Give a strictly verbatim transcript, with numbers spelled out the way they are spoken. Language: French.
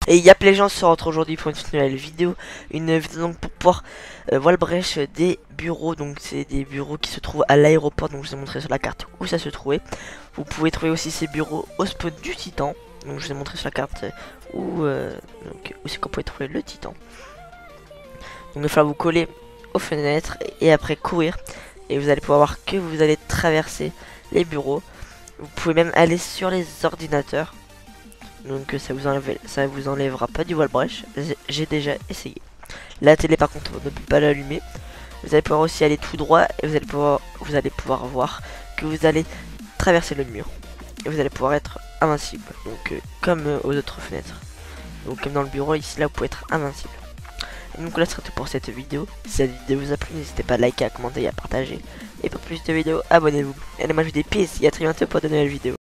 Et y'a les gens se rentrent aujourd'hui pour une nouvelle vidéo. Une vidéo donc pour pouvoir euh, voir le brèche des bureaux. Donc c'est des bureaux qui se trouvent à l'aéroport. Donc je vous ai montré sur la carte où ça se trouvait. Vous pouvez trouver aussi ces bureaux au spawn du Titan. Donc je vous ai montré sur la carte où, euh, donc, où c'est qu'on pouvait trouver le Titan. Donc il va falloir vous coller aux fenêtres et après courir. Et vous allez pouvoir voir que vous allez traverser les bureaux. Vous pouvez même aller sur les ordinateurs. Donc ça vous enlève, ça vous enlèvera pas du voile brèche. J'ai déjà essayé. La télé par contre on ne peut pas l'allumer. Vous allez pouvoir aussi aller tout droit et vous allez pouvoir, vous allez pouvoir voir que vous allez traverser le mur. Et vous allez pouvoir être invincible. Donc euh, comme euh, aux autres fenêtres. Donc comme dans le bureau ici là vous pouvez être invincible. Et donc là c'est tout pour cette vidéo. Si cette vidéo vous a plu, n'hésitez pas à liker, à commenter et à partager. Et pour plus de vidéos, abonnez-vous. Et moi je vous dis peace et à très bientôt pour de nouvelles vidéos.